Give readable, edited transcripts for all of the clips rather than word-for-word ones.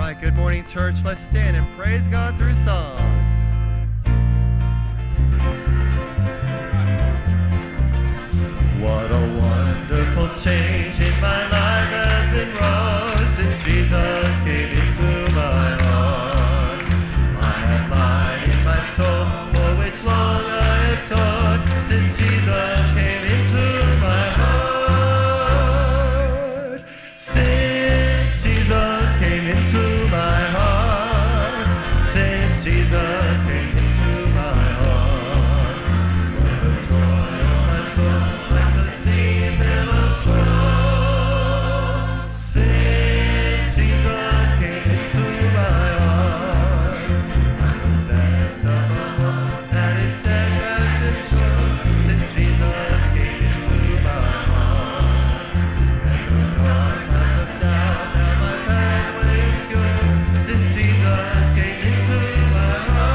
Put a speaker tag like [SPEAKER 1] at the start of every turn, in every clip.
[SPEAKER 1] right, good morning, church. Let's stand and praise God through song. What a wonderful change in my life has been wrought since Jesus came into my heart. I have light in my soul for which long I have sought since Jesus came into my heart. Since Jesus came into my heart. Since Jesus came into my heart. What the joy of my soul. Since Jesus came into my heart, I possess of a hope that is steadfast and sure. Since Jesus came into my heart, as the dark path of doubt, now my pathway is good. Since Jesus came into my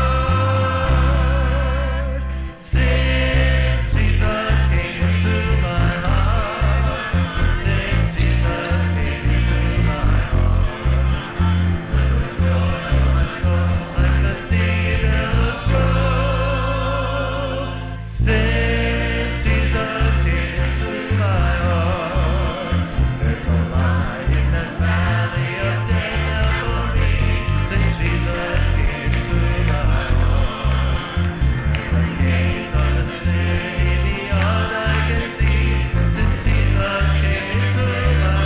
[SPEAKER 1] heart, since Jesus came into my heart, since Jesus came into my heart, the joy of my soul like the sea billows flow. Since Jesus came into my heart, there's a light in that valley of death for me. Since Jesus came into my heart, the gates of the city beyond I can see. Since Jesus came into my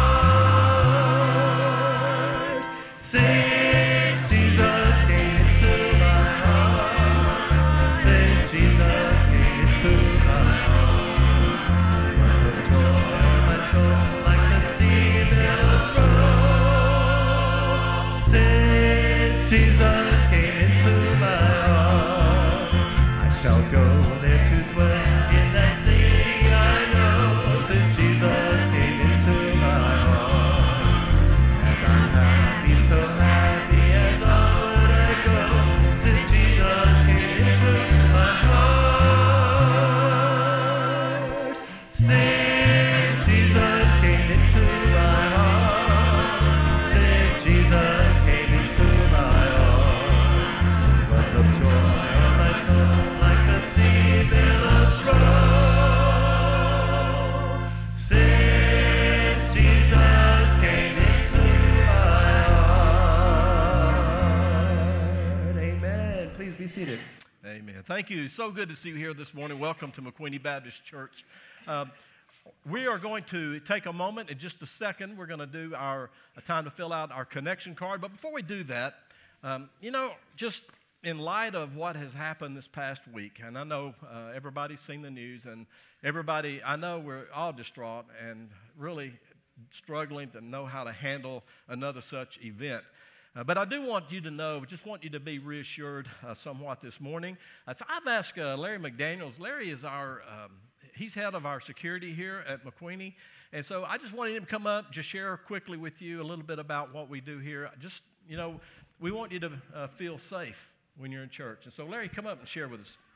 [SPEAKER 1] heart, since Jesus came into my heart, since Jesus came into my heart, what's the joy of my soul like the sea billows flow. Since Jesus came into my heart, I shall go there to dwell in that city I know. Since Jesus came into my heart, and I'm happy, so happy as onward I go. Since Jesus came into my heart, since Jesus came into my heart, since Jesus came into my heart, what's of joy of my soul like the sea billows flow. Since Jesus came into my heart. Amen. Please be seated.
[SPEAKER 2] Amen. Thank you. So good to see you here this morning. Welcome to McQueenie Baptist Church. We are going to take a moment in just a second. We're going to do a time to fill out our connection card. But before we do that, just in light of what has happened this past week, and I know everybody's seen the news, and I know we're all distraught and really struggling to know how to handle another such event. But I do want you to know, just want you to be reassured somewhat this morning. So I've asked Larry McDaniels. Larry is he's head of our security here at McQueenie. And so I just wanted him to come up, just share quickly with you a little bit about what we do here. Just, we want you to feel safe when you're in church. And so Larry, come up and share with us.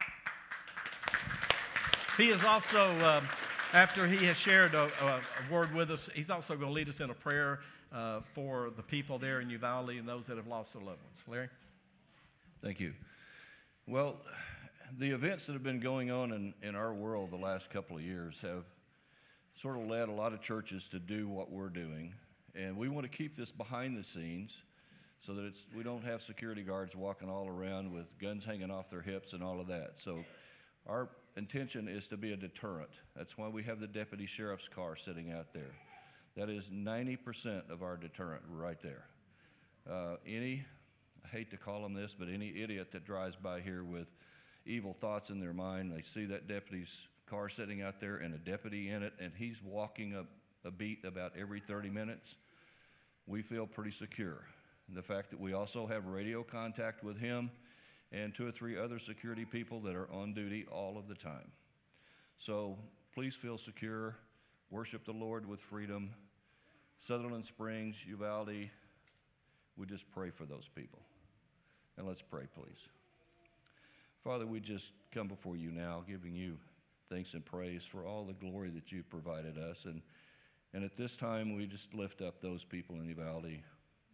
[SPEAKER 2] He is also, after he has shared a word with us, he's also going to lead us in a prayer for the people there in Uvalde and those that have lost their loved ones. Larry?
[SPEAKER 3] Thank you. Well, the events that have been going on in our world the last couple of years have sort of led a lot of churches to do what we're doing. And we want to keep this behind the scenes so that we don't have security guards walking all around with guns hanging off their hips and all of that. So our intention is to be a deterrent. That's why we have the deputy sheriff's car sitting out there. That is 90% of our deterrent right there. I hate to call them this, but any idiot that drives by here with evil thoughts in their mind, they see that deputy's car sitting out there and a deputy in it, and he's walking a beat about every 30 minutes, we feel pretty secure. And the fact that we also have radio contact with him and 2 or 3 other security people that are on duty all of the time. So please feel secure. Worship the Lord with freedom. Sutherland Springs, Uvalde, we just pray for those people. And let's pray, please. Father, we just come before you now, giving you thanks and praise for all the glory that you've provided us. And at this time, we just lift up those people in Uvalde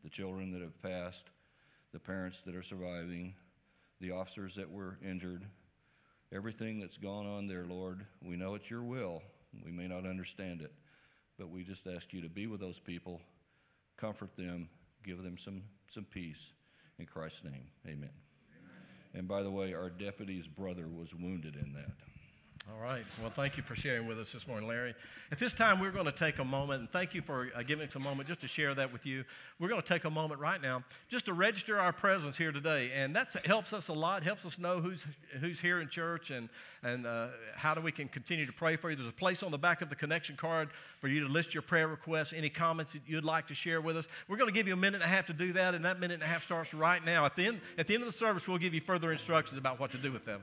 [SPEAKER 3] the children that have passed, the parents that are surviving, the officers that were injured, everything that's gone on there, Lord. We know it's your will. We may not understand it, but we just ask you to be with those people, comfort them, give them some peace. In Christ's name, amen. And by the way, our deputy's brother was wounded in that.
[SPEAKER 2] All right. Well, thank you for sharing with us this morning, Larry. At this time, we're going to take a moment, and thank you for giving us a moment just to share that with you. We're going to take a moment right now just to register our presence here today, and that helps us a lot, helps us know who's here in church and how we can continue to pray for you. There's a place on the back of the connection card for you to list your prayer requests, any comments that you'd like to share with us. We're going to give you a minute and a half to do that, and that minute and a half starts right now. At the end of the service, we'll give you further instructions about what to do with them.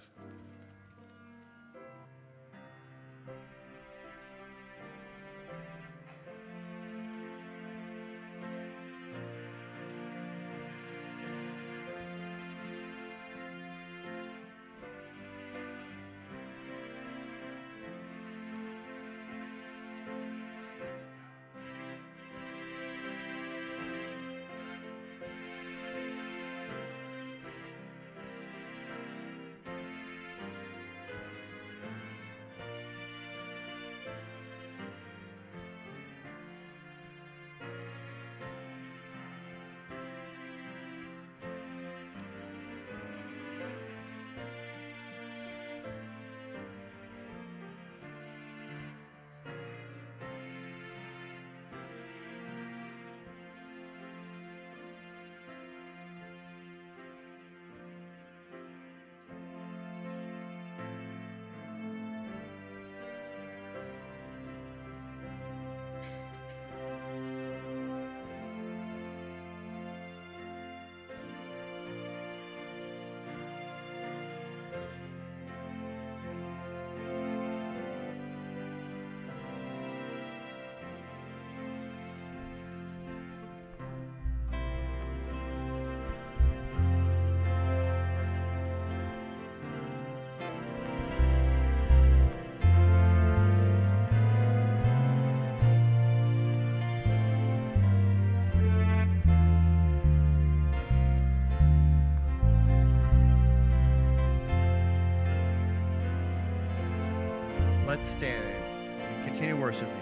[SPEAKER 1] Let's stand and continue worshiping.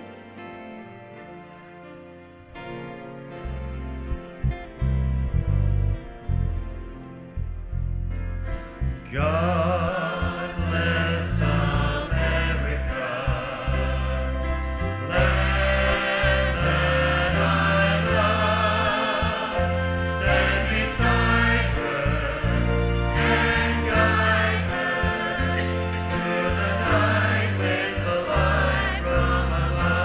[SPEAKER 1] God bless America, land that I love. Stand beside her and guide her through the night with the light from above.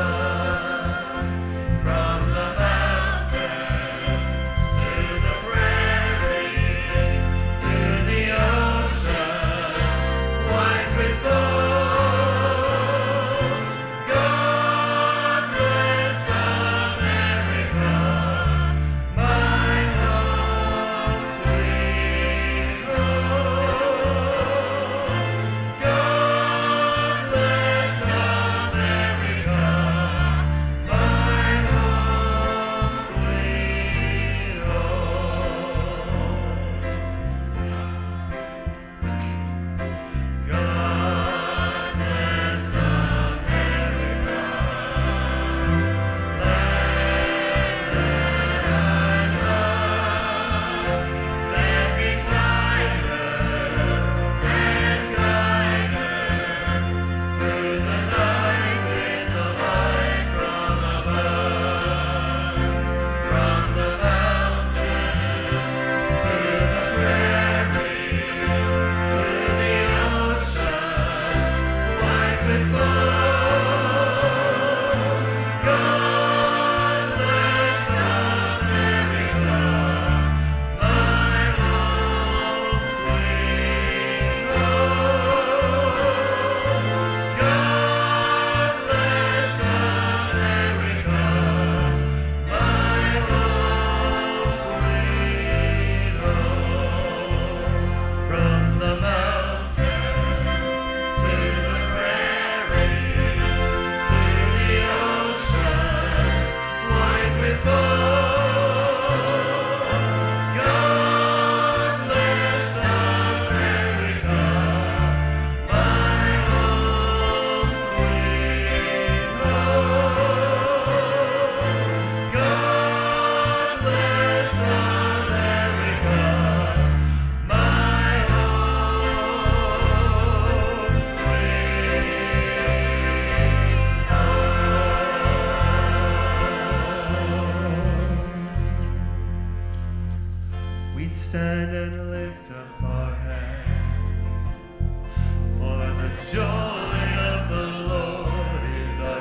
[SPEAKER 1] we stand and lift up our hands. For the joy of the Lord is our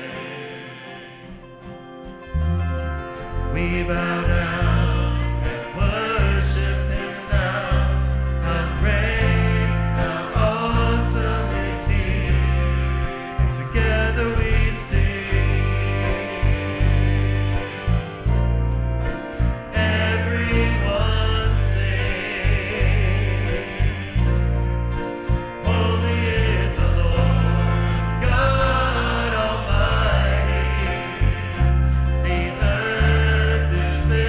[SPEAKER 1] strength. We bow down and worship Him now. How great, how awesome is He. And together we sing. Everyone sing. Holy is the Lord God Almighty. The earth is filled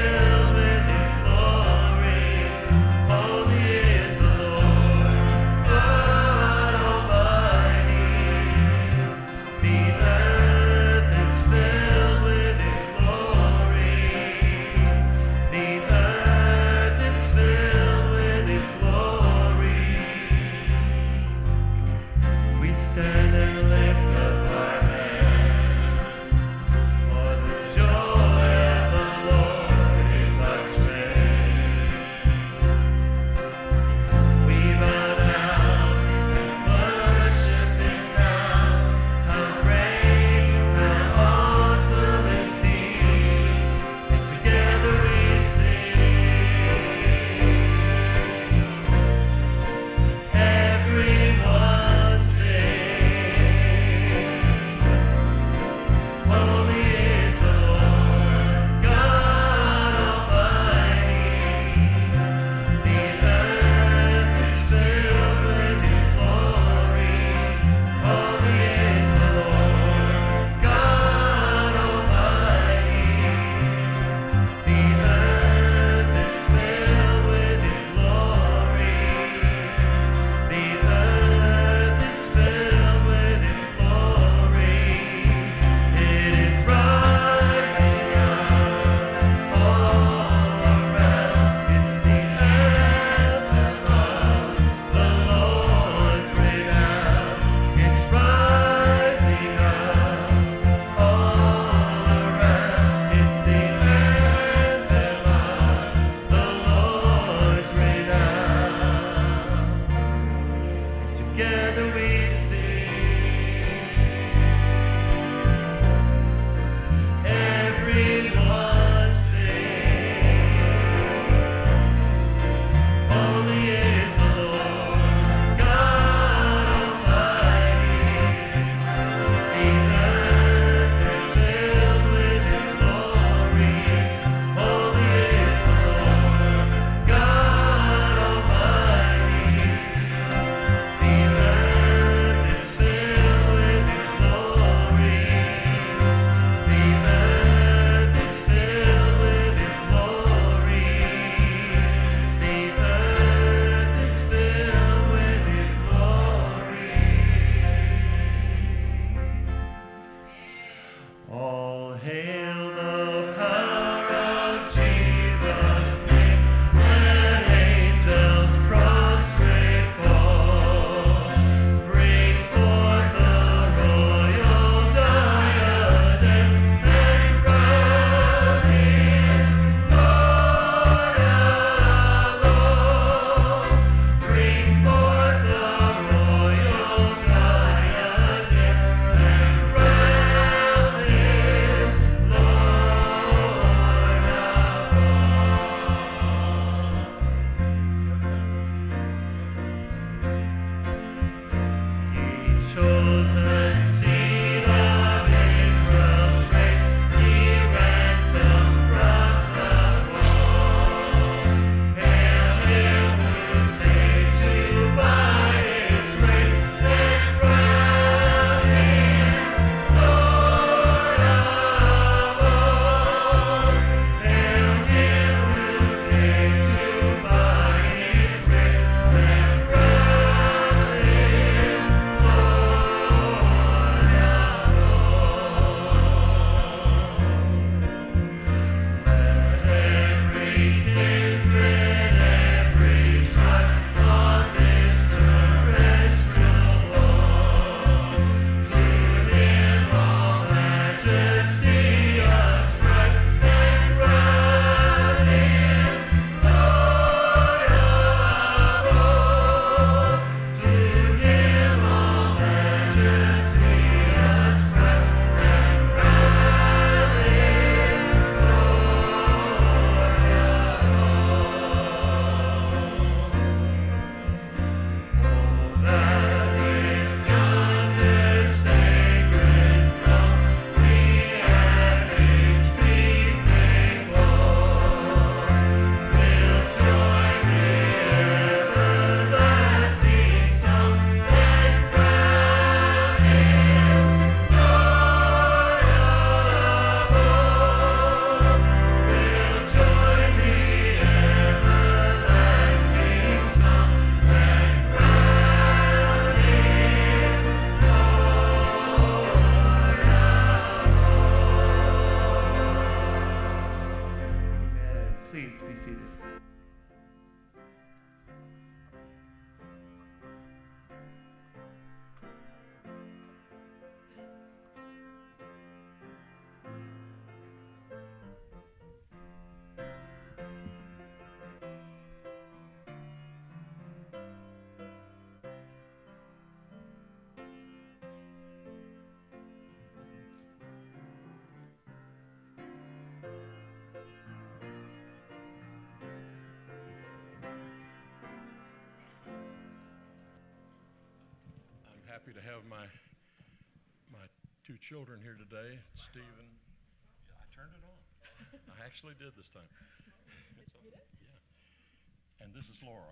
[SPEAKER 4] happy to have my two children here today, Stephen. Yeah, I turned it on. I actually did this time. It's on. Yeah. And this is Laura.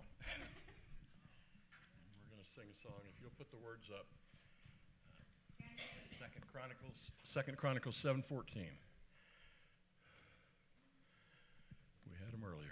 [SPEAKER 4] We're going to sing a song. If you'll put the words up. 2 Chronicles 7:14. We had them earlier.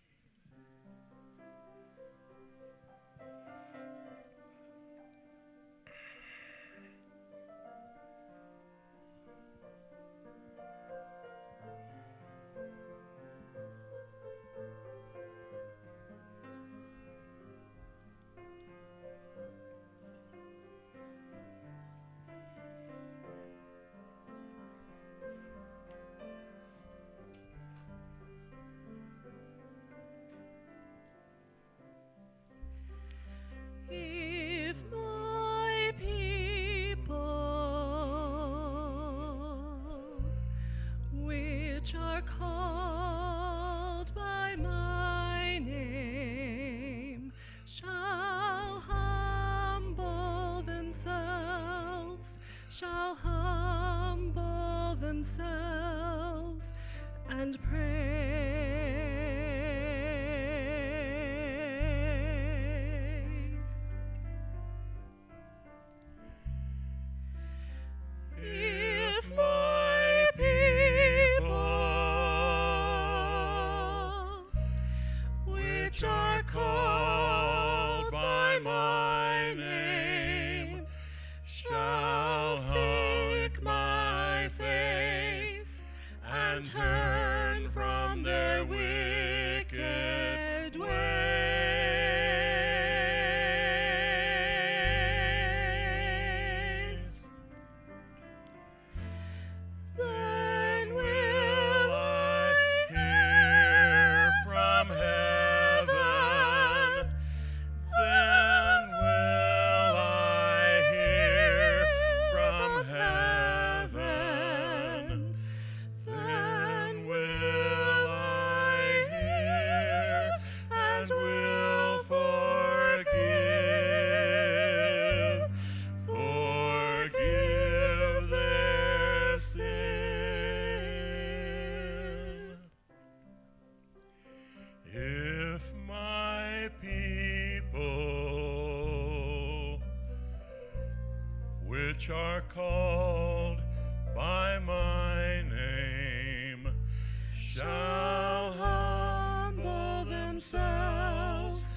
[SPEAKER 5] If my people, which are called by my name, shall humble themselves and pray. If my people, which are called by my name, shall seek my face and turn from their wicked ways, then will I hear from heaven. Then will I hear from heaven. Then will I hear and will forgive their sin. If my people, which are called by my name, shall humble themselves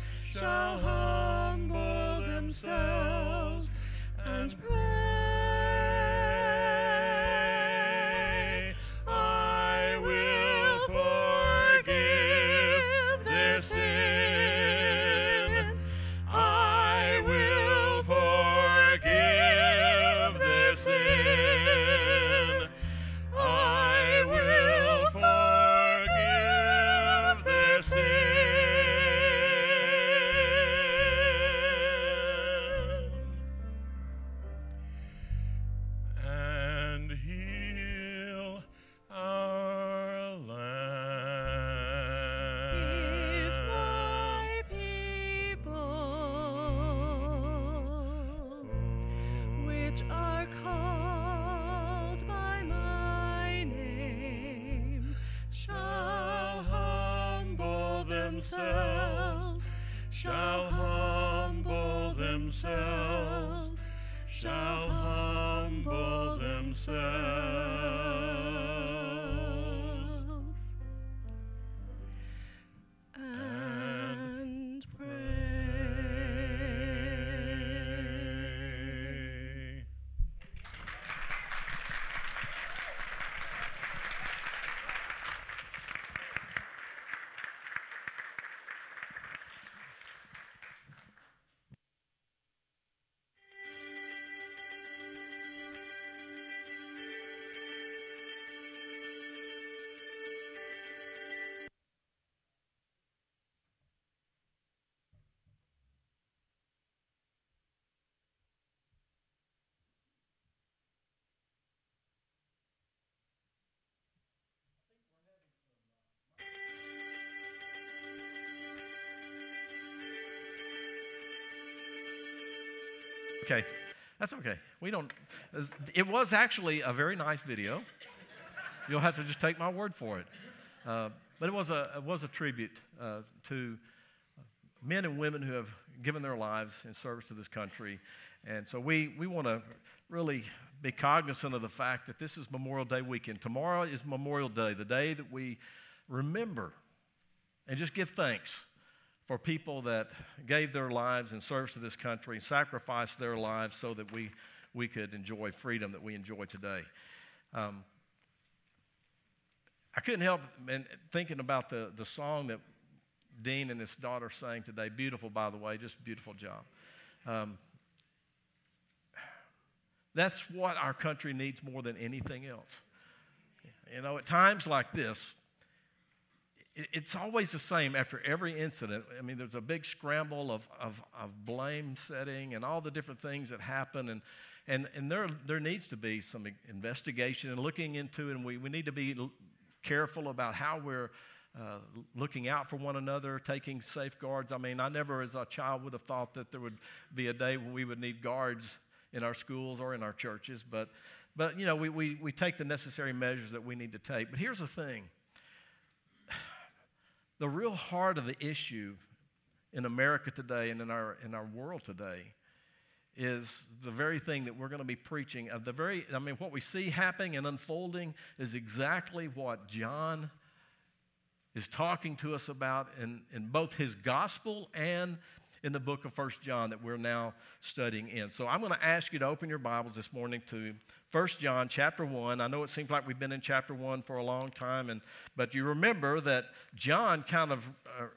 [SPEAKER 5] and pray, I will forgive their sin. I will forgive their sin. I will forgive their sin. And heal our land. If my people, which are called by my name, shall humble themselves, shall humble themselves and pray.
[SPEAKER 2] Okay, That's okay. We don't. It was actually a very nice video. You'll have to just take my word for it. But it was a tribute to men and women who have given their lives in service to this country. And so we want to really be cognizant of the fact that this is Memorial Day weekend. Tomorrow is Memorial Day, the day that we remember and just give thanks for people that gave their lives in service to this country and sacrificed their lives so that we could enjoy freedom that we enjoy today. I couldn't help thinking about the song that Dean and his daughter sang today. Beautiful, by the way, just beautiful job. That's what our country needs more than anything else. You know, at times like this, it's always the same after every incident. I mean, there's a big scramble of blame setting and all the different things that happen. And there needs to be some investigation and looking into it. And we need to be careful about how we're looking out for one another, taking safeguards. I mean, I never as a child would have thought that there would be a day when we would need guards in our schools or in our churches. But you know, we take the necessary measures that we need to take. But here's the thing. The real heart of the issue in America today and in our world today is the very thing that we're going to be preaching. What we see happening and unfolding is exactly what John is talking to us about in both his gospel and in the book of 1 John that we're now studying in. So I'm going to ask you to open your Bibles this morning to 1 John chapter 1. I know it seems like we've been in chapter 1 for a long time, but you remember that John kind of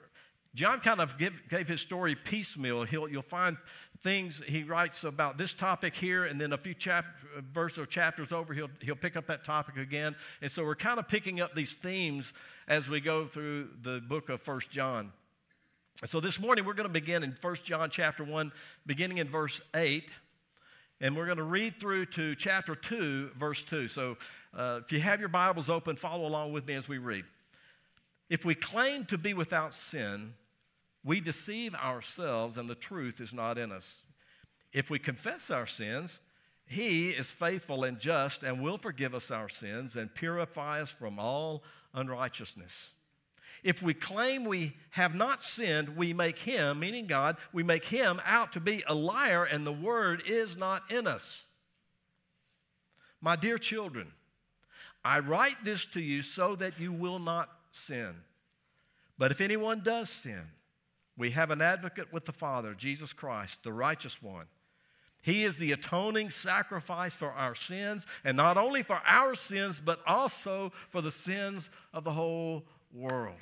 [SPEAKER 2] gave his story piecemeal. You'll find things he writes about this topic here, and then a few verses or chapters over, he'll pick up that topic again. And so we're kind of picking up these themes as we go through the book of 1 John. So this morning we're going to begin in 1 John chapter 1, beginning in verse 8. And we're going to read through to chapter 2, verse 2. So if you have your Bibles open, follow along with me as we read. If we claim to be without sin, we deceive ourselves and the truth is not in us. If we confess our sins, He is faithful and just and will forgive us our sins and purify us from all unrighteousness. If we claim we have not sinned, we make Him, meaning God, we make Him out to be a liar and the word is not in us. My dear children, I write this to you so that you will not sin. But if anyone does sin, we have an advocate with the Father, Jesus Christ, the righteous one. He is the atoning sacrifice for our sins, and not only for our sins, but also for the sins of the whole world.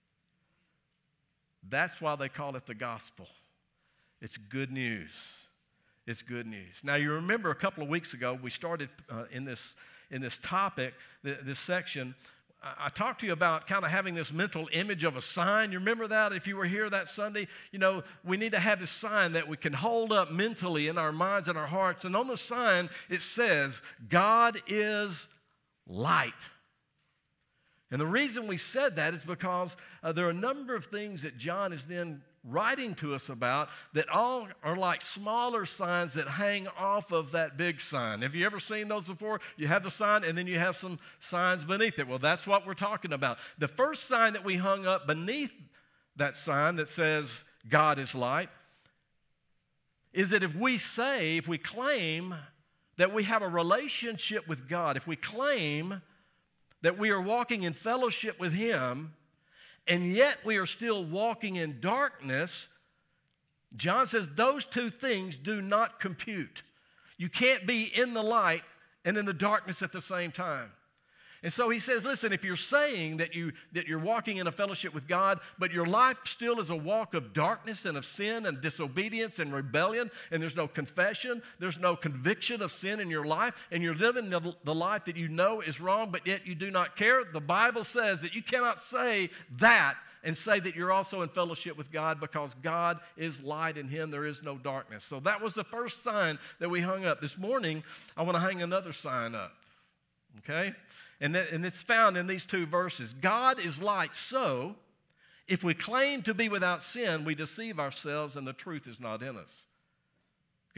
[SPEAKER 2] That's why they call it the gospel. It's good news. It's good news. Now, you remember a couple of weeks ago, we started in this topic, this section. I talked to you about kind of having this mental image of a sign. You remember that? If you were here that Sunday, you know, we need to have this sign that we can hold up mentally in our minds and our hearts. And on the sign, it says, God is light. And the reason we said that is because there are a number of things that John is then writing to us about that all are like smaller signs that hang off of that big sign. Have you ever seen those before? You have the sign and then you have some signs beneath it. Well, that's what we're talking about. The first sign that we hung up beneath that sign that says God is light is that if we claim that we have a relationship with God, if we claim that we are walking in fellowship with Him, and yet we are still walking in darkness, John says those two things do not compute. You can't be in the light and in the darkness at the same time. And so he says, listen, if you're saying that you're walking in a fellowship with God, but your life still is a walk of darkness and of sin and disobedience and rebellion, and there's no confession, there's no conviction of sin in your life, and you're living the life that you know is wrong, but yet you do not care, the Bible says that you cannot say that and say that you're also in fellowship with God, because God is light, in Him there is no darkness. So that was the first sign that we hung up. This morning, I want to hang another sign up, okay? And it's found in these two verses. God is light, so if we claim to be without sin, we deceive ourselves and the truth is not in us.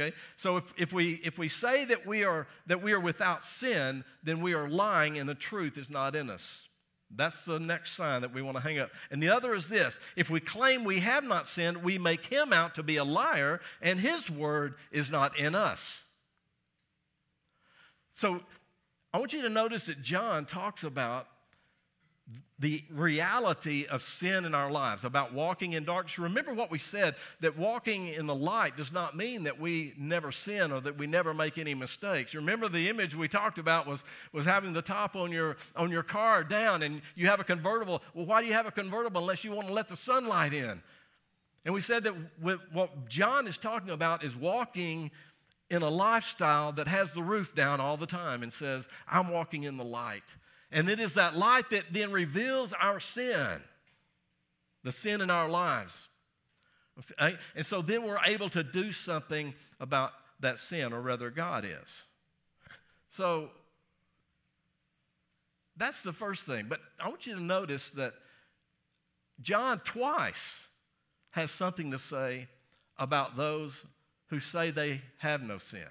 [SPEAKER 2] Okay? So if we say that we are without sin, then we are lying and the truth is not in us. That's the next sign that we want to hang up. And the other is this: if we claim we have not sinned, we make him out to be a liar, and his word is not in us. So I want you to notice that John talks about the reality of sin in our lives, about walking in darkness. Remember what we said, that walking in the light does not mean that we never sin or that we never make any mistakes. Remember the image we talked about was having the top on your car down, and you have a convertible. Well, why do you have a convertible unless you want to let the sunlight in? And we said that what John is talking about is walking in a lifestyle that has the roof down all the time and says, I'm walking in the light. And it is that light that then reveals our sin, the sin in our lives. And so then we're able to do something about that sin, or rather God is. So that's the first thing. But I want you to notice that John twice has something to say about those who say they have no sin.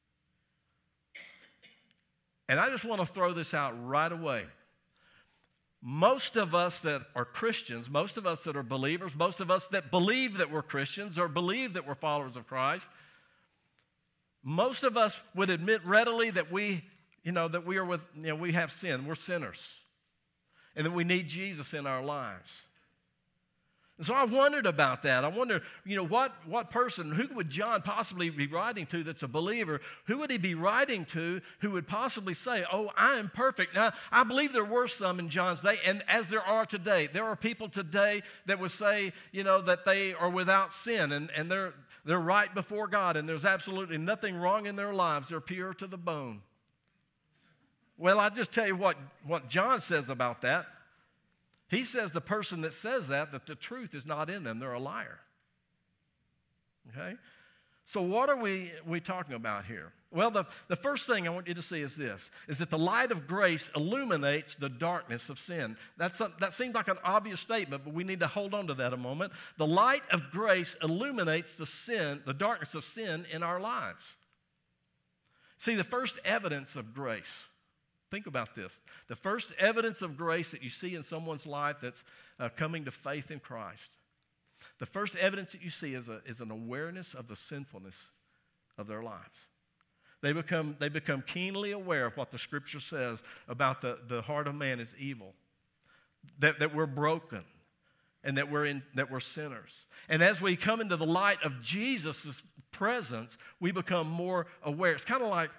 [SPEAKER 2] And I just want to throw this out right away. Most of us that are Christians, most of us that are believers, most of us that believe that we're Christians or believe that we're followers of Christ, most of us would admit readily that we have sin, we're sinners, and that we need Jesus in our lives. And so I wondered about that. I wonder, what person, who would John possibly be writing to that's a believer? Who would he be writing to who would possibly say, oh, I am perfect? Now, I believe there were some in John's day, and as there are today. There are people today that would say, that they are without sin, and they're right before God, and there's absolutely nothing wrong in their lives. They're pure to the bone. Well, I'll just tell you what John says about that. He says the person that says that the truth is not in them. They're a liar. Okay? So what are we talking about here? Well, the first thing I want you to see is this, is that the light of grace illuminates the darkness of sin. That seems like an obvious statement, but we need to hold on to that a moment. The light of grace illuminates the darkness of sin in our lives. See, the first evidence of grace, think about this. The first evidence of grace that you see in someone's life that's coming to faith in Christ, the first evidence that you see is an awareness of the sinfulness of their lives. They become keenly aware of what the Scripture says about the heart of man is evil, that we're broken, and that we're sinners. And as we come into the light of Jesus' presence, we become more aware. It's kind of like,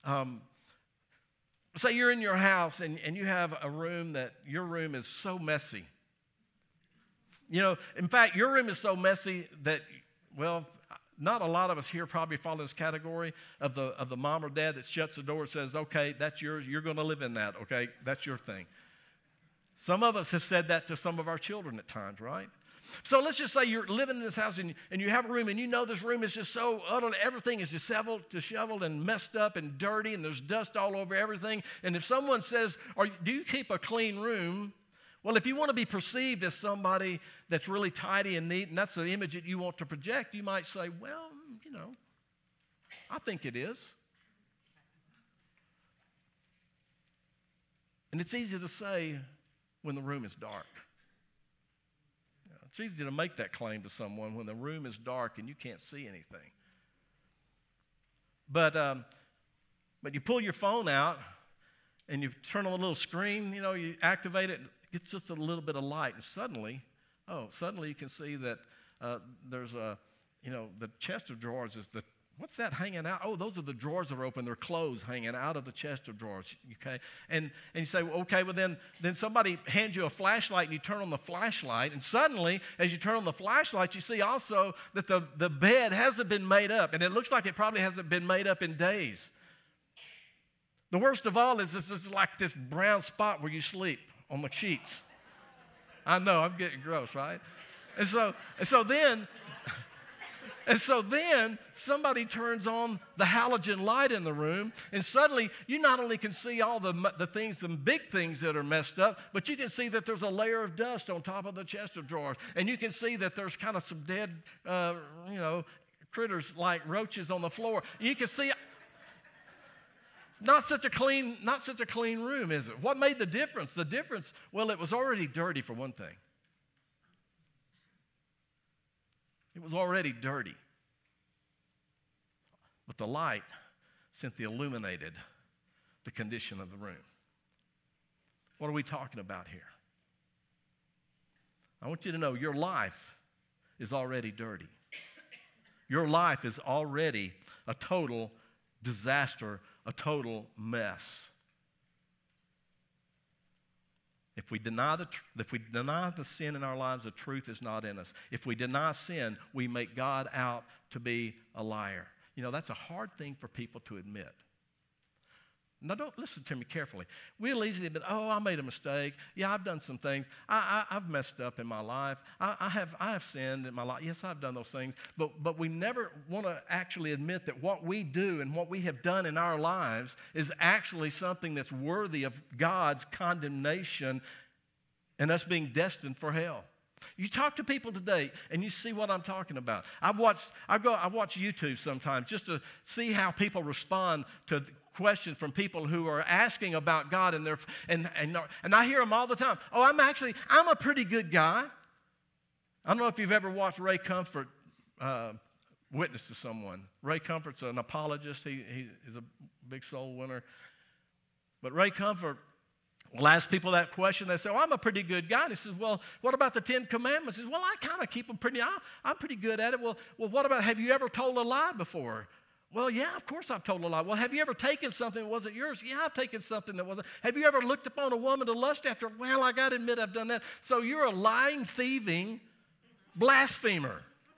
[SPEAKER 2] say you're in your house and you have a room that your room is so messy. In fact, your room is so messy that, well, not a lot of us here probably fall in this category of the mom or dad that shuts the door and says, okay, that's yours, you're going to live in that, okay, that's your thing. Some of us have said that to some of our children at times, right? So let's just say you're living in this house and you have a room and this room is just so utterly, everything is disheveled and messed up and dirty and there's dust all over everything. And if someone says, do you keep a clean room? Well, if you want to be perceived as somebody that's really tidy and neat and that's the image that you want to project, you might say, well, I think it is. And it's easy to say when the room is dark. It's easy to make that claim to someone when the room is dark and you can't see anything. But you pull your phone out and you turn on the little screen, you activate it, it gets just a little bit of light, and suddenly you can see that there's the chest of drawers is what's that hanging out? Oh, those are the drawers that are open. They're clothes hanging out of the chest of drawers, okay? And you say, well, okay, well then somebody hands you a flashlight and you turn on the flashlight, and suddenly, as you turn on the flashlight, you see also that the bed hasn't been made up, and it looks like it probably hasn't been made up in days. The worst of all is this is like this brown spot where you sleep on the sheets. I know, I'm getting gross, right? And so then somebody turns on the halogen light in the room, and suddenly you not only can see all the things, the big things that are messed up, but you can see that there's a layer of dust on top of the chest of drawers, and you can see that there's kind of some dead, critters like roaches on the floor. You can see not such a clean room, is it? What made the difference? The difference, well, it was already dirty for one thing. It was already dirty. But the light simply illuminated the condition of the room. What are we talking about here? I want you to know your life is already dirty. Your life is already a total disaster, a total mess. If we deny the sin in our lives, the truth is not in us. If we deny sin, we make God out to be a liar. You know, that's a hard thing for people to admit. Now, don't listen to me carefully. We'll easily admit, oh, I made a mistake. Yeah, I've done some things. I've messed up in my life. I have sinned in my life. Yes, I've done those things. But we never want to actually admit that what we do and what we have done in our lives is actually something that's worthy of God's condemnation and us being destined for hell. You talk to people today, and you see what I'm talking about. I watch YouTube sometimes just to see how people respond to questions from people who are asking about God, and I hear them all the time. Oh, I'm a pretty good guy. I don't know if you've ever watched Ray Comfort witness to someone. Ray Comfort's an apologist. He is a big soul winner. But Ray Comfort will ask people that question. They say, oh, I'm a pretty good guy. And he says, well, what about the 10 Commandments? He says, well, I kind of keep them I'm pretty good at it. Well, what about, have you ever told a lie before? Well, yeah, of course I've told a lie. Well, have you ever taken something that wasn't yours? Yeah, I've taken something that wasn't. Have you ever looked upon a woman to lust after? Well, I got to admit I've done that. So you're a lying, thieving blasphemer.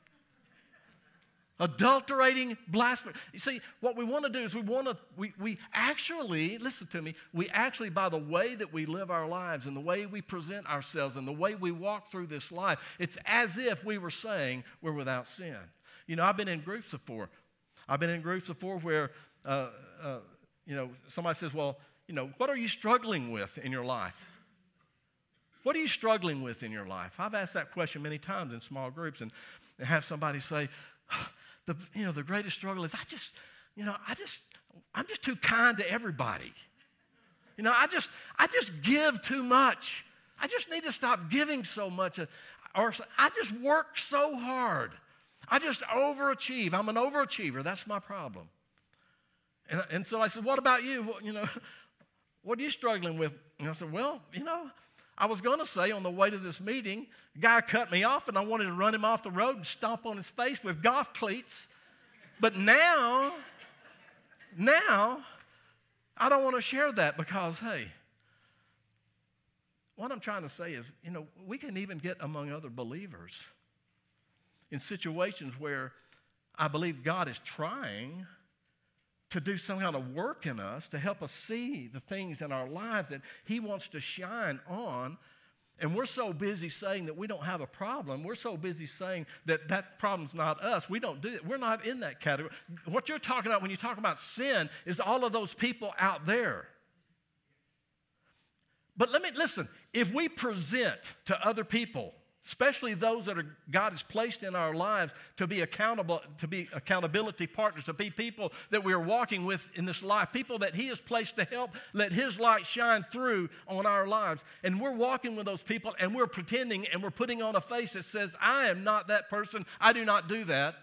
[SPEAKER 2] Adulterating blasphemer. You see, what we want to do is we actually, listen to me, we actually, by the way that we live our lives and the way we present ourselves and the way we walk through this life, it's as if we were saying we're without sin. You know, I've been in groups before where, somebody says, well, what are you struggling with in your life? What are you struggling with in your life? I've asked that question many times in small groups and have somebody say, the greatest struggle is I'm just too kind to everybody. I just give too much. I just need to stop giving so much. Or I just work so hard. I just overachieve. I'm an overachiever. That's my problem. And so I said, what about you? What are you struggling with? And I said, well, I was going to say on the way to this meeting, a guy cut me off and I wanted to run him off the road and stomp on his face with golf cleats. But now, I don't want to share that because, hey, what I'm trying to say is, we can even get among other believers in situations where I believe God is trying to do some kind of work in us to help us see the things in our lives that He wants to shine on. And we're so busy saying that we don't have a problem. We're so busy saying that problem's not us. We don't do it. We're not in that category. What you're talking about when you talk about sin is all of those people out there. But listen, if we present to other people, especially those that God has placed in our lives to be accountable, to be accountability partners, to be people that we are walking with in this life, people that He has placed to help let His light shine through on our lives. And we're walking with those people and we're pretending and we're putting on a face that says, I am not that person. I do not do that.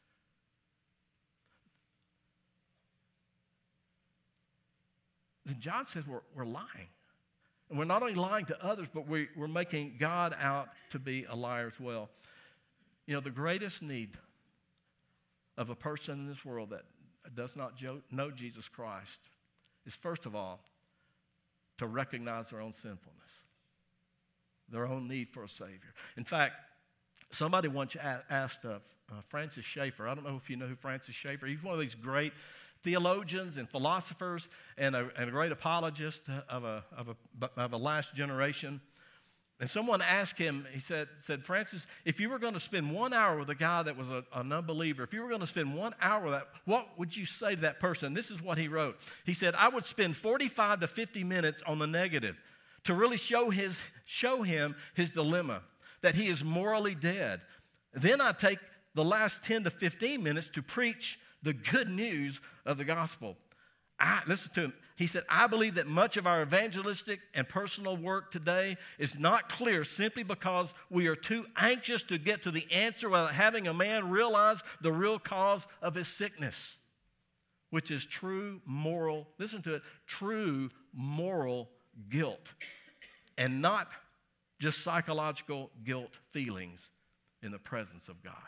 [SPEAKER 2] Then John says we're lying. And we're not only lying to others, but we're making God out to be a liar as well. The greatest need of a person in this world that does not know Jesus Christ is, first of all, to recognize their own sinfulness, their own need for a Savior. In fact, somebody once asked Francis Schaeffer, I don't know if you know who Francis Schaeffer is. He's one of these great theologians and philosophers and a great apologist of a last generation. And someone asked him, he said, Francis, if you were going to spend 1 hour with a guy that was an unbeliever, if you were going to spend 1 hour with that, what would you say to that person? This is what he wrote. He said, I would spend 45 to 50 minutes on the negative to really show him his dilemma, that he is morally dead. Then I'd take the last 10 to 15 minutes to preach the good news of the gospel. Listen to him. He said, I believe that much of our evangelistic and personal work today is not clear simply because we are too anxious to get to the answer without having a man realize the real cause of his sickness, which is true moral, listen to it, true moral guilt, and not just psychological guilt feelings in the presence of God.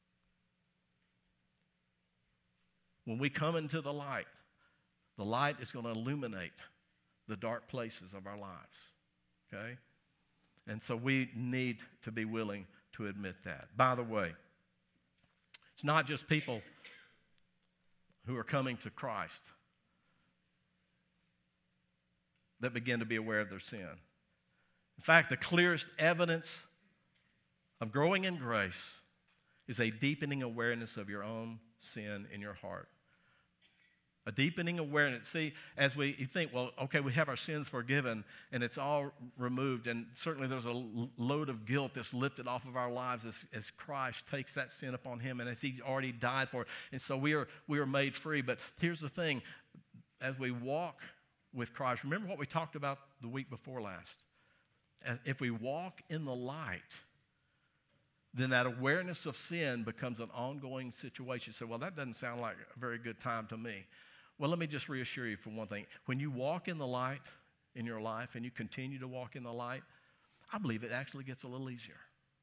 [SPEAKER 2] When we come into the light is going to illuminate the dark places of our lives, okay? And so we need to be willing to admit that. By the way, it's not just people who are coming to Christ that begin to be aware of their sin. In fact, the clearest evidence of growing in grace is a deepening awareness of your own sin in your heart. A deepening awareness. See, as you think, well, okay, we have our sins forgiven and it's all removed, and certainly there's a load of guilt that's lifted off of our lives as Christ takes that sin upon him and as he already died for it. And so we are made free. But here's the thing. As we walk with Christ, remember what we talked about the week before last. If we walk in the light, then that awareness of sin becomes an ongoing situation. So, well, that doesn't sound like a very good time to me. Well, let me just reassure you for one thing. When you walk in the light in your life and you continue to walk in the light, I believe it actually gets a little easier.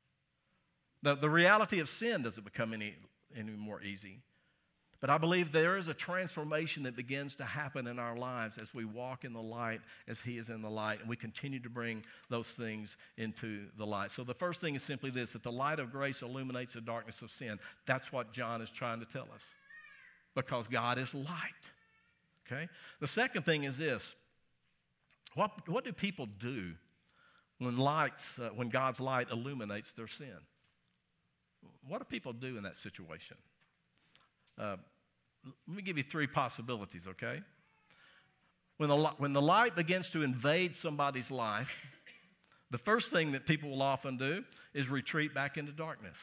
[SPEAKER 2] The reality of sin doesn't become any more easy. But I believe there is a transformation that begins to happen in our lives as we walk in the light as he is in the light, and we continue to bring those things into the light. So the first thing is simply this, that the light of grace illuminates the darkness of sin. That's what John is trying to tell us, because God is light. Okay? The second thing is this. What do people do when God's light illuminates their sin? What do people do in that situation? Let me give you three possibilities, okay? When the light begins to invade somebody's life, the first thing that people will often do is retreat back into darkness.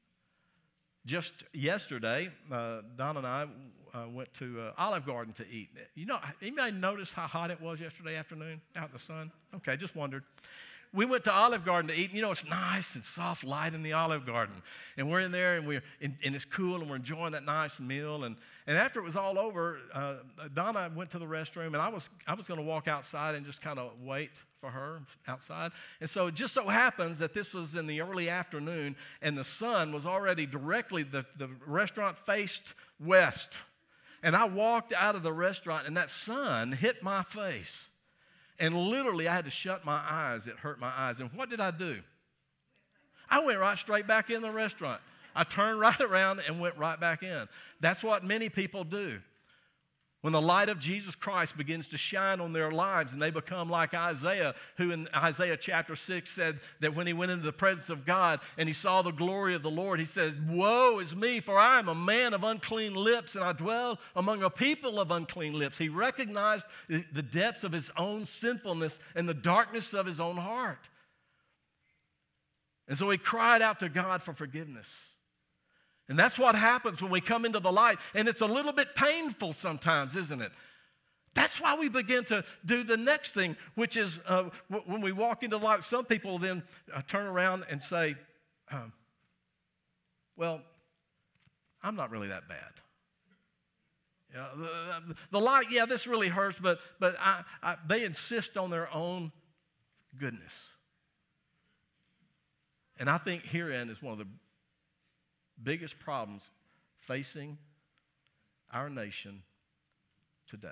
[SPEAKER 2] Just yesterday, Don and I went to Olive Garden to eat. You know, anybody notice how hot it was yesterday afternoon out in the sun? Okay, just wondered. We went to Olive Garden to eat, and you know, it's nice and soft light in the Olive Garden. And we're in there, and it's cool, and we're enjoying that nice meal. And after it was all over, Donna went to the restroom, and I was going to walk outside and just kind of wait for her outside. And so it just so happens that this was in the early afternoon, and the sun was already directly, the restaurant faced west. And I walked out of the restaurant, and that sun hit my face. And literally, I had to shut my eyes. It hurt my eyes. And what did I do? I went right straight back in the restaurant. I turned right around and went right back in. That's what many people do. When the light of Jesus Christ begins to shine on their lives and they become like Isaiah, who in Isaiah chapter 6 said that when he went into the presence of God and he saw the glory of the Lord, he said, "Woe is me, for I am a man of unclean lips, and I dwell among a people of unclean lips." He recognized the depths of his own sinfulness and the darkness of his own heart. And so he cried out to God for forgiveness. And that's what happens when we come into the light. And it's a little bit painful sometimes, isn't it? That's why we begin to do the next thing, which is when we walk into the light, some people then turn around and say, well, I'm not really that bad. The light, yeah, this really hurts, but they insist on their own goodness. And I think herein is one of the biggest problems facing our nation today.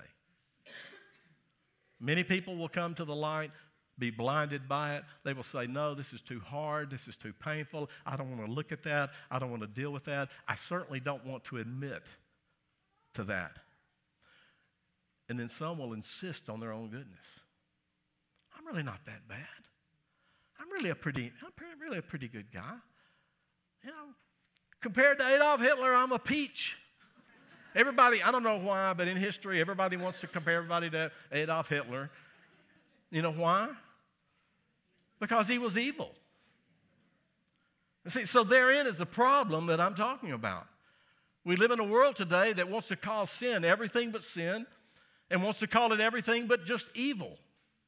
[SPEAKER 2] Many people will come to the light, be blinded by it. They will say, no, this is too hard. This is too painful. I don't want to look at that. I don't want to deal with that. I certainly don't want to admit to that. And then some will insist on their own goodness. I'm really not that bad. I'm really a pretty good guy. You know, compared to Adolf Hitler, I'm a peach. Everybody, I don't know why, but in history, everybody wants to compare everybody to Adolf Hitler. You know why? Because he was evil. See, so therein is the problem that I'm talking about. We live in a world today that wants to call sin everything but sin and wants to call it everything but just evil.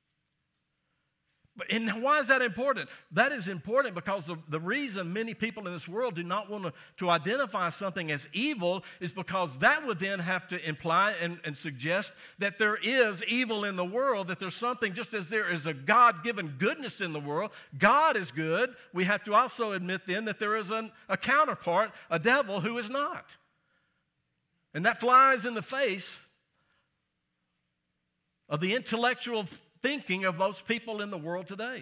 [SPEAKER 2] And why is that important? That is important because the reason many people in this world do not want to identify something as evil is because that would then have to imply and suggest that there is evil in the world, that there's something, just as there is a God-given goodness in the world, God is good, we have to also admit then that there is a counterpart, a devil, who is not. And that flies in the face of the intellectual thinking of most people in the world today.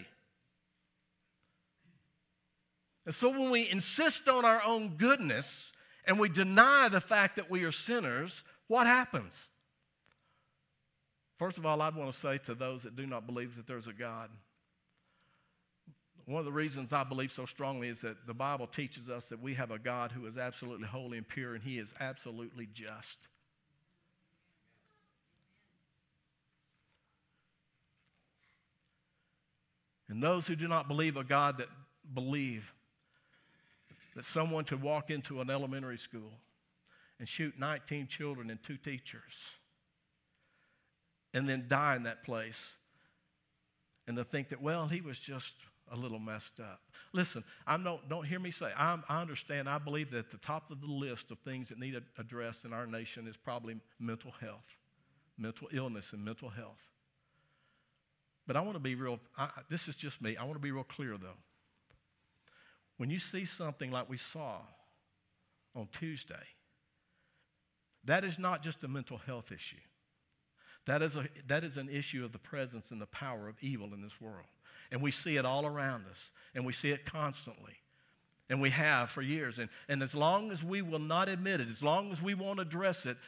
[SPEAKER 2] And so when we insist on our own goodness and we deny the fact that we are sinners, what happens? First of all, I'd want to say to those that do not believe that there's a God, one of the reasons I believe so strongly is that the Bible teaches us that we have a God who is absolutely holy and pure, and He is absolutely just. And those who do not believe a God that believe that someone could walk into an elementary school and shoot 19 children and 2 teachers and then die in that place, and to think that, well, he was just a little messed up. Listen, don't hear me say, I understand, I believe that at the top of the list of things that need addressed in our nation is probably mental health, mental illness and mental health. But I want to be real, this is just me, I want to be real clear though. When you see something like we saw on Tuesday, that is not just a mental health issue. That is an issue of the presence and the power of evil in this world. And we see it all around us, and we see it constantly. And we have for years. And as long as we will not admit it, as long as we won't address it,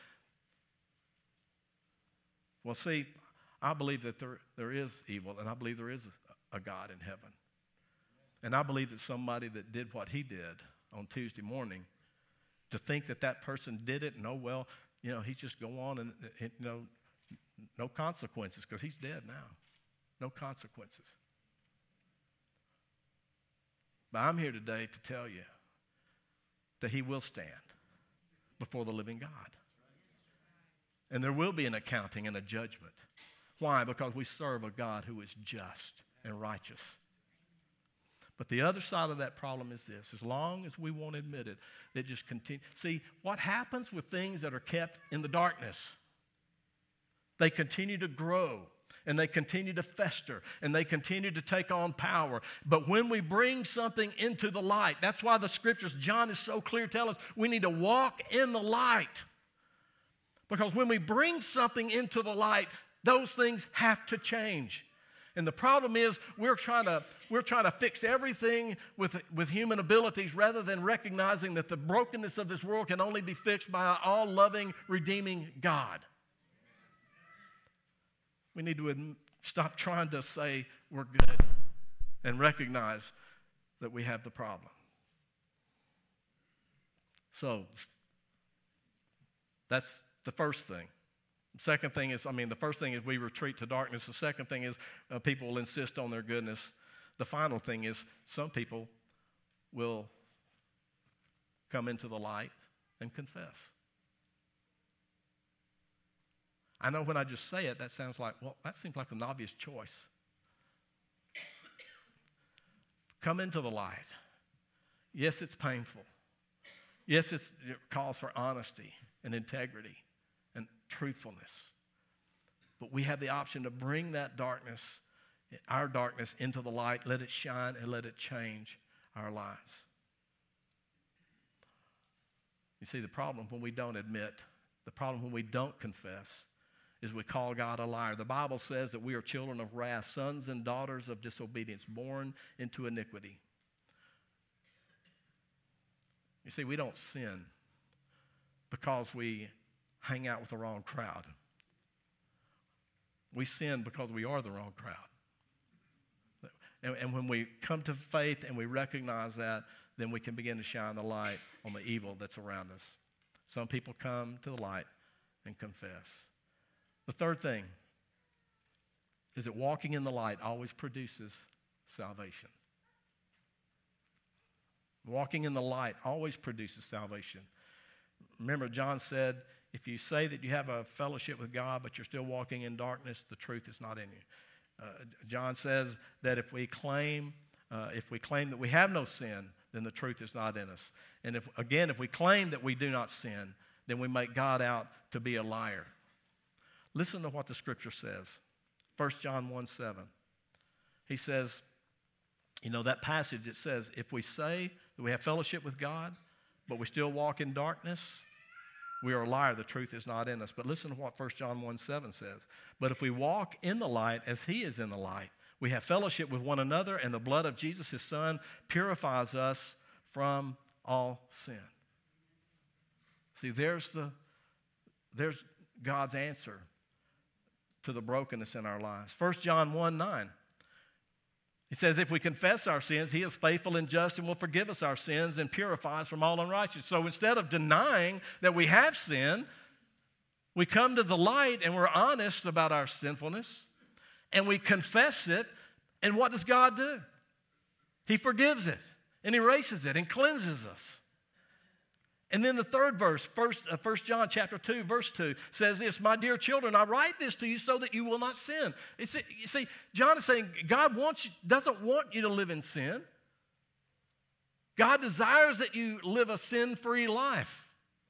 [SPEAKER 2] well, see, I believe that there is evil, and I believe there is a God in heaven. And I believe that somebody that did what he did on Tuesday morning, to think that that person did it and, oh, well, you know, he's just go on and you know, no consequences, because he's dead now. No consequences. But I'm here today to tell you that he will stand before the living God. And there will be an accounting and a judgment. Why? Because we serve a God who is just and righteous. But the other side of that problem is this. As long as we won't admit it, it just continues. See, what happens with things that are kept in the darkness? They continue to grow, and they continue to fester, and they continue to take on power. But when we bring something into the light, that's why the scriptures, John is so clear telling us we need to walk in the light. Because when we bring something into the light, those things have to change. And the problem is we're trying to fix everything with human abilities rather than recognizing that the brokenness of this world can only be fixed by an all-loving, redeeming God. We need to stop trying to say we're good and recognize that we have the problem. So that's the first thing. The second thing is, the first thing is we retreat to darkness. The second thing is people will insist on their goodness. The final thing is some people will come into the light and confess. I know when I just say it, that sounds like, well, that seems like an obvious choice. Come into the light. Yes, it's painful. Yes, it calls for honesty and integrity and truthfulness. But we have the option to bring that darkness, our darkness, into the light, let it shine, and let it change our lives. You see, the problem when we don't admit, the problem when we don't confess, is we call God a liar. The Bible says that we are children of wrath, sons and daughters of disobedience, born into iniquity. You see, we don't sin because we hang out with the wrong crowd. We sin because we are the wrong crowd. And when we come to faith and we recognize that, then we can begin to shine the light on the evil that's around us. Some people come to the light and confess. The third thing is that walking in the light always produces salvation. Walking in the light always produces salvation. Remember, John said, if you say that you have a fellowship with God, but you're still walking in darkness, the truth is not in you. John says that if we claim that we have no sin, then the truth is not in us. And if we claim that we do not sin, then we make God out to be a liar. Listen to what the Scripture says. 1 John 1:7. He says, that passage, it says, if we say that we have fellowship with God, but we still walk in darkness, we are a liar. The truth is not in us. But listen to what 1 John 1:7 says. But if we walk in the light as he is in the light, we have fellowship with one another, and the blood of Jesus, his Son, purifies us from all sin. See, there's God's answer to the brokenness in our lives. 1 John 1:9. He says, if we confess our sins, he is faithful and just and will forgive us our sins and purify us from all unrighteousness. So instead of denying that we have sin, we come to the light and we're honest about our sinfulness and we confess it. And what does God do? He forgives it and erases it and cleanses us. And then the third verse, 1 John chapter 2, verse 2, says this, my dear children, I write this to you so that you will not sin. You see, John is saying God doesn't want you to live in sin. God desires that you live a sin-free life.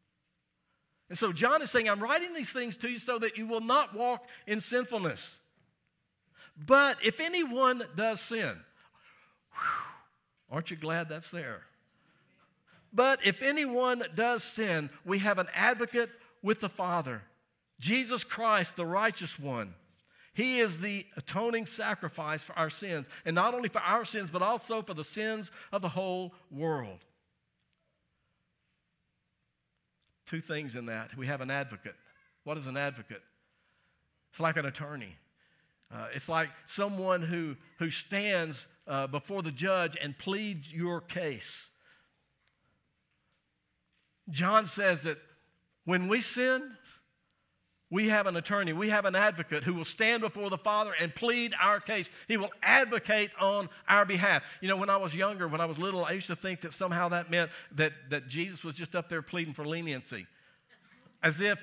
[SPEAKER 2] And so John is saying, I'm writing these things to you so that you will not walk in sinfulness. But if anyone does sin, aren't you glad that's there? But if anyone does sin, we have an advocate with the Father, Jesus Christ, the righteous one. He is the atoning sacrifice for our sins, and not only for our sins, but also for the sins of the whole world. Two things in that. We have an advocate. What is an advocate? It's like an attorney. It's like someone who stands before the judge and pleads your case. John says that when we sin, we have an attorney, we have an advocate who will stand before the Father and plead our case. He will advocate on our behalf. When I was younger, when I was little, I used to think that somehow that meant that Jesus was just up there pleading for leniency. As if,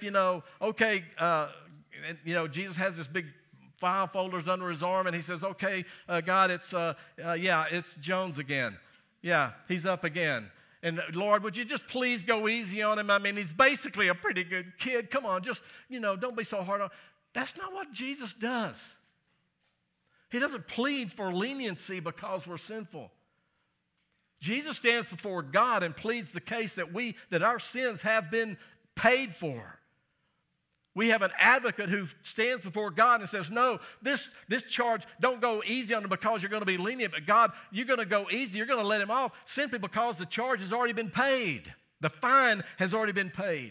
[SPEAKER 2] Jesus has this big file folders under his arm and he says, okay, God, it's Jones again. Yeah, he's up again. And Lord, would you just please go easy on him? I mean, he's basically a pretty good kid. Come on, just, don't be so hard on him. That's not what Jesus does. He doesn't plead for leniency because we're sinful. Jesus stands before God and pleads the case that our sins have been paid for. We have an advocate who stands before God and says, no, this charge, don't go easy on him because you're going to be lenient. But God, you're going to go easy. You're going to let him off simply because the charge has already been paid. The fine has already been paid.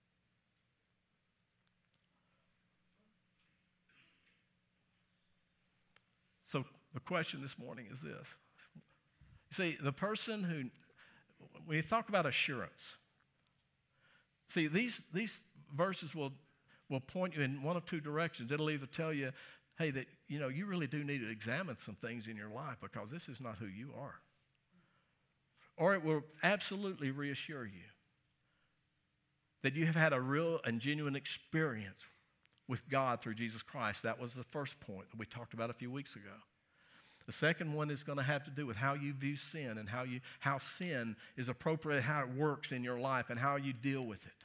[SPEAKER 2] So the question this morning is this. You see, the person when you talk about assurance, see, these verses will point you in one of two directions. It'll either tell you, hey, that you really do need to examine some things in your life because this is not who you are. Or it will absolutely reassure you that you have had a real and genuine experience with God through Jesus Christ. That was the first point that we talked about a few weeks ago. The second one is going to have to do with how you view sin and how sin is appropriate, how it works in your life, and how you deal with it.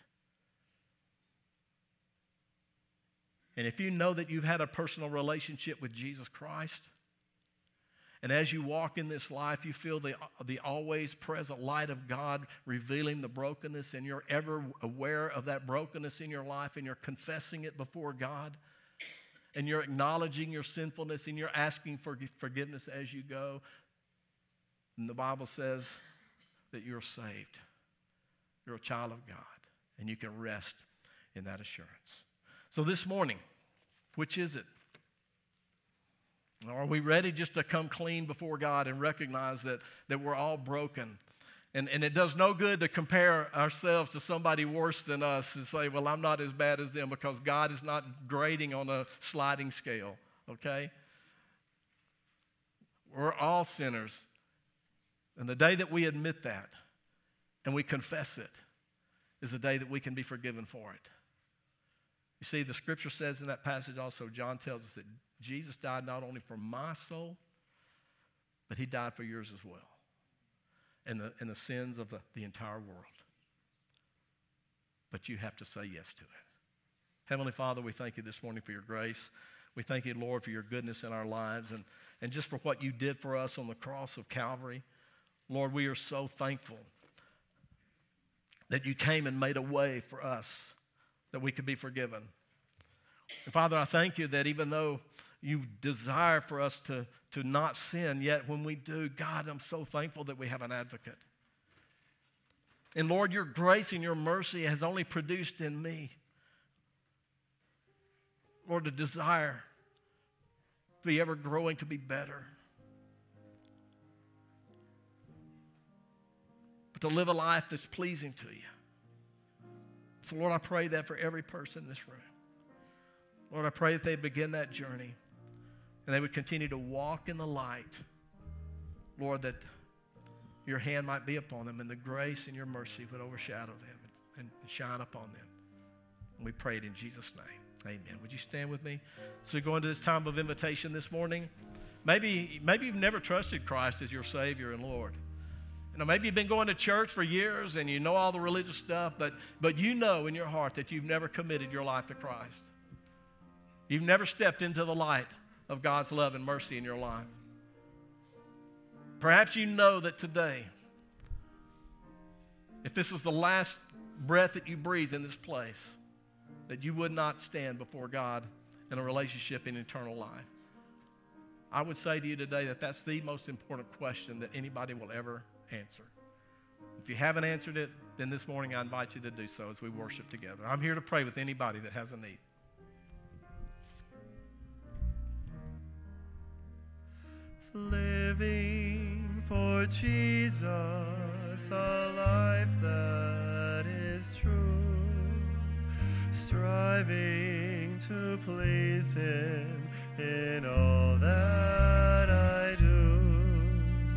[SPEAKER 2] And if you know that you've had a personal relationship with Jesus Christ, and as you walk in this life, you feel the always present light of God revealing the brokenness, and you're ever aware of that brokenness in your life, and you're confessing it before God, and you're acknowledging your sinfulness, and you're asking for forgiveness as you go, and the Bible says that you're saved. You're a child of God, and you can rest in that assurance. So this morning, which is it? Are we ready just to come clean before God and recognize that we're all broken? And it does no good to compare ourselves to somebody worse than us and say, well, I'm not as bad as them, because God is not grading on a sliding scale, okay? We're all sinners. And the day that we admit that and we confess it is the day that we can be forgiven for it. You see, the scripture says in that passage also, John tells us that Jesus died not only for my soul, but he died for yours as well, and the sins of the entire world. But you have to say yes to it. Heavenly Father, we thank you this morning for your grace. We thank you, Lord, for your goodness in our lives and just for what you did for us on the cross of Calvary. Lord, we are so thankful that you came and made a way for us that we could be forgiven. And Father, I thank you that even though you desire for us to not sin, yet when we do, God, I'm so thankful that we have an advocate. And Lord, your grace and your mercy has only produced in me, Lord, the desire to be ever growing to be better. But to live a life that's pleasing to you. So Lord, I pray that for every person in this room. Lord, I pray that they begin that journey and they would continue to walk in the light. Lord, that your hand might be upon them and the grace and your mercy would overshadow them and shine upon them. And we pray it in Jesus' name. Amen. Would you stand with me? So we go into this time of invitation this morning. Maybe you've never trusted Christ as your Savior and Lord. You know, maybe you've been going to church for years and you know all the religious stuff, but you know in your heart that you've never committed your life to Christ. You've never stepped into the light of God's love and mercy in your life. Perhaps you know that today, if this was the last breath that you breathed in this place, that you would not stand before God in a relationship in eternal life. I would say to you today that that's the most important question that anybody will ever answer. If you haven't answered it, then this morning I invite you to do so as we worship together. I'm here to pray with anybody that has a need.
[SPEAKER 1] Living for Jesus, a life that is true, striving to please Him in all that I do,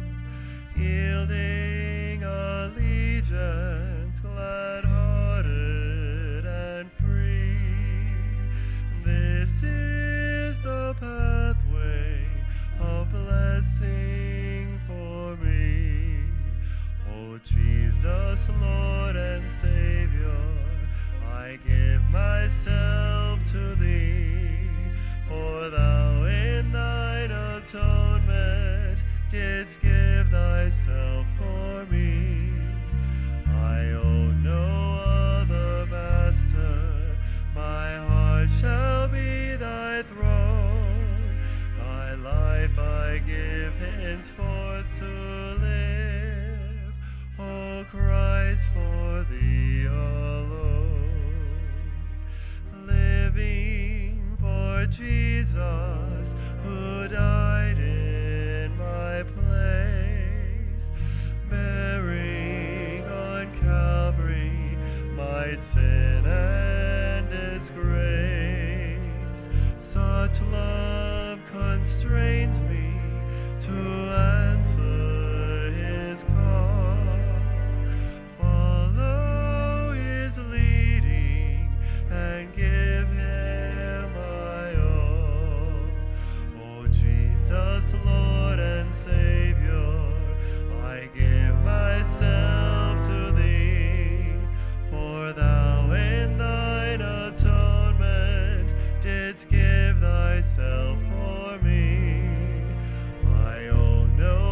[SPEAKER 1] yielding allegiance, glad-hearted and free. This is the pathway of blessing for me. Oh Jesus, Lord and Savior, I give myself to Thee, for Thou in Thine atonement didst give Thyself for me. I owe no other master, my heart shall be Thy throne. Thy life I give henceforth to live, O Christ, for Thee alone. Living for Jesus, who died in my place, bearing on Calvary my sin and disgrace. Such love constrains me to answer His call, follow His leading, and give Him my all. Oh Jesus, Lord and Savior, I give myself to Thee, for Thou in Thine atonement didst give Thyself for me. I owe no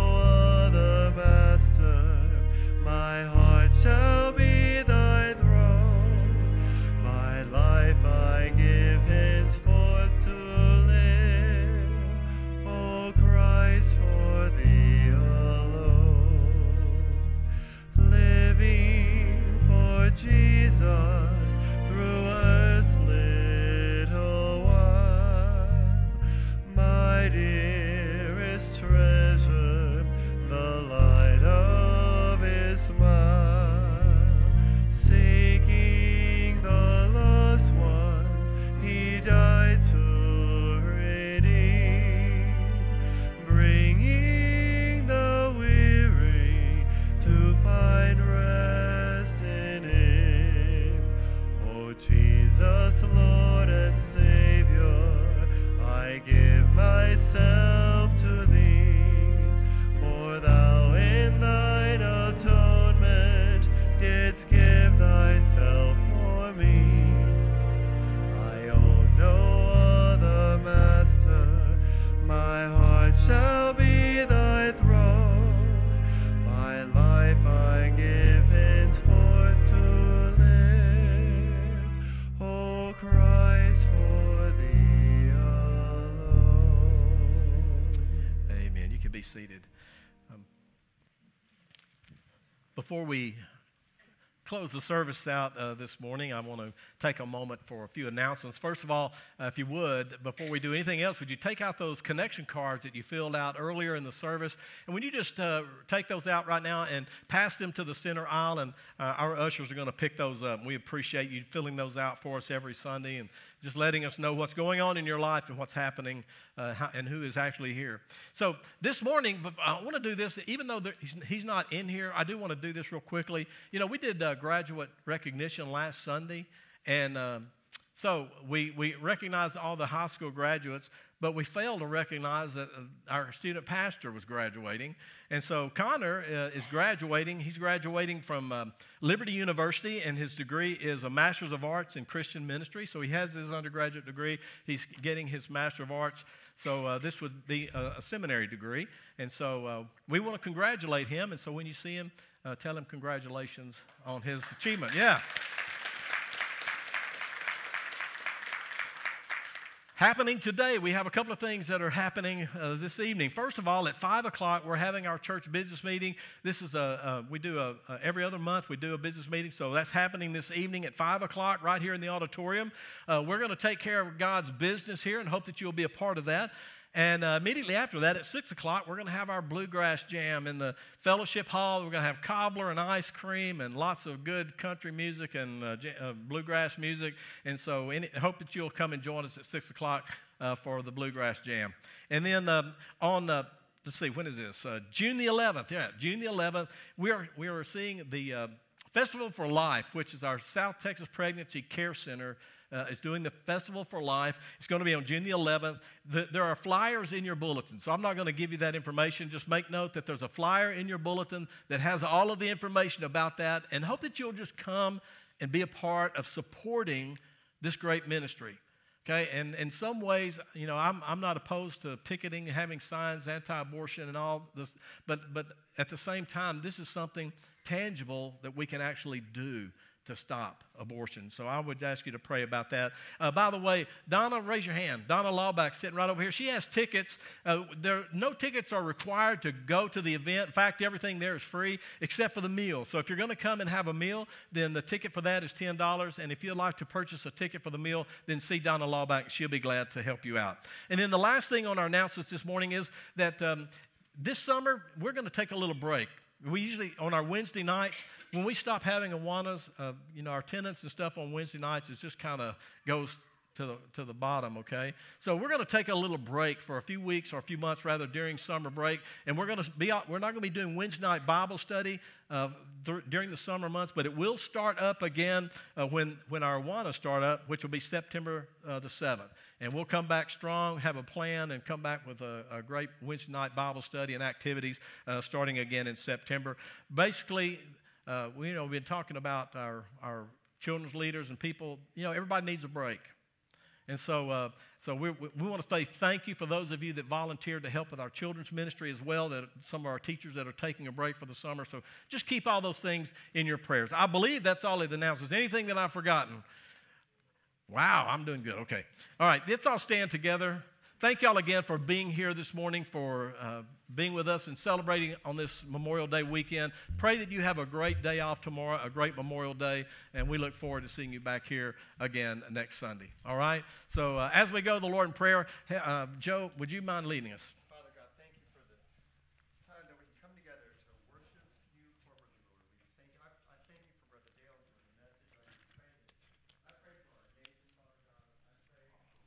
[SPEAKER 2] seated. Before we close the service out this morning, I want to take a moment for a few announcements. First of all, if you would, before we do anything else, would you take out those connection cards that you filled out earlier in the service? And would you just take those out right now and pass them to the center aisle, and our ushers are going to pick those up. We appreciate you filling those out for us every Sunday and just letting us know what's going on in your life and what's happening and who is actually here. So this morning, I want to do this, even though he's not in here, I do want to do this real quickly. You know, we did graduate recognition last Sunday, and so we recognized all the high school graduates, but we failed to recognize that our student pastor was graduating. And so Connor is graduating. He's graduating from Liberty University, and his degree is a Master's of Arts in Christian Ministry. So he has his undergraduate degree. He's getting his Master of Arts. So this would be a seminary degree. And so we want to congratulate him. And so when you see him, tell him congratulations on his achievement. Yeah. Happening today, we have a couple of things that are happening this evening. First of all, at 5 o'clock, we're having our church business meeting. This is we do every other month, we do a business meeting. So that's happening this evening at 5 o'clock right here in the auditorium. We're going to take care of God's business here and hope that you'll be a part of that. And immediately after that, at 6 o'clock, we're going to have our bluegrass jam in the fellowship hall. We're going to have cobbler and ice cream and lots of good country music and bluegrass music. And so I hope that you'll come and join us at 6 o'clock for the bluegrass jam. And then let's see, when is this? June the 11th. Yeah, June the 11th. We are seeing the Festival for Life, which is our South Texas Pregnancy Care Center. Is doing the Festival for Life. It's going to be on June the 11th. There are flyers in your bulletin, so I'm not going to give you that information. Just make note that there's a flyer in your bulletin that has all of the information about that, and hope that you'll just come and be a part of supporting this great ministry. Okay, and in some ways, you know, I'm not opposed to picketing, having signs, anti-abortion and all this, but at the same time, this is something tangible that we can actually do to stop abortion. So I would ask you to pray about that. By the way, Donna, raise your hand. Donna Lawback sitting right over here. She has tickets. No tickets are required to go to the event. In fact, everything there is free except for the meal. So if you're going to come and have a meal, then the ticket for that is $10. And if you'd like to purchase a ticket for the meal, then see Donna Lawback. She'll be glad to help you out. And then the last thing on our announcements this morning is that this summer, we're going to take a little break. We usually, on our Wednesday nights, when we stop having Awanas, you know, our attendance and stuff on Wednesday nights, it just kind of goes to the bottom, okay? So we're going to take a little break for a few weeks or a few months, rather, during summer break, and we're not going to be doing Wednesday night Bible study during the summer months, but it will start up again when our Awanas start up, which will be September the 7th. And we'll come back strong, have a plan, and come back with a great Wednesday night Bible study and activities starting again in September. Basically, we've been talking about our children's leaders and people. You know, everybody needs a break. And so we want to say thank you for those of you that volunteered to help with our children's ministry as well, that some of our teachers that are taking a break for the summer. So just keep all those things in your prayers. I believe that's all of the announcements. Anything that I've forgotten? Wow, I'm doing good. Okay. All right, let's all stand together. Thank y'all again for being here this morning, for being with us and celebrating on this Memorial Day weekend. Pray that you have a great day off tomorrow, a great Memorial Day, and we look forward to seeing you back here again next Sunday. All right? So as we go to the Lord in prayer, Joe, would you mind leading us?
[SPEAKER 1] Father God, thank you for the time that we can come together to worship you corporately, Lord. We just thank you. I thank you for Brother Dale and the message. I pray for our nation, Father God. I pray for family.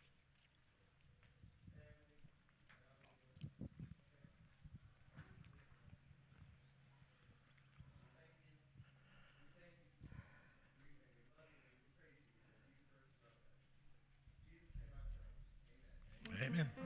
[SPEAKER 2] Amen.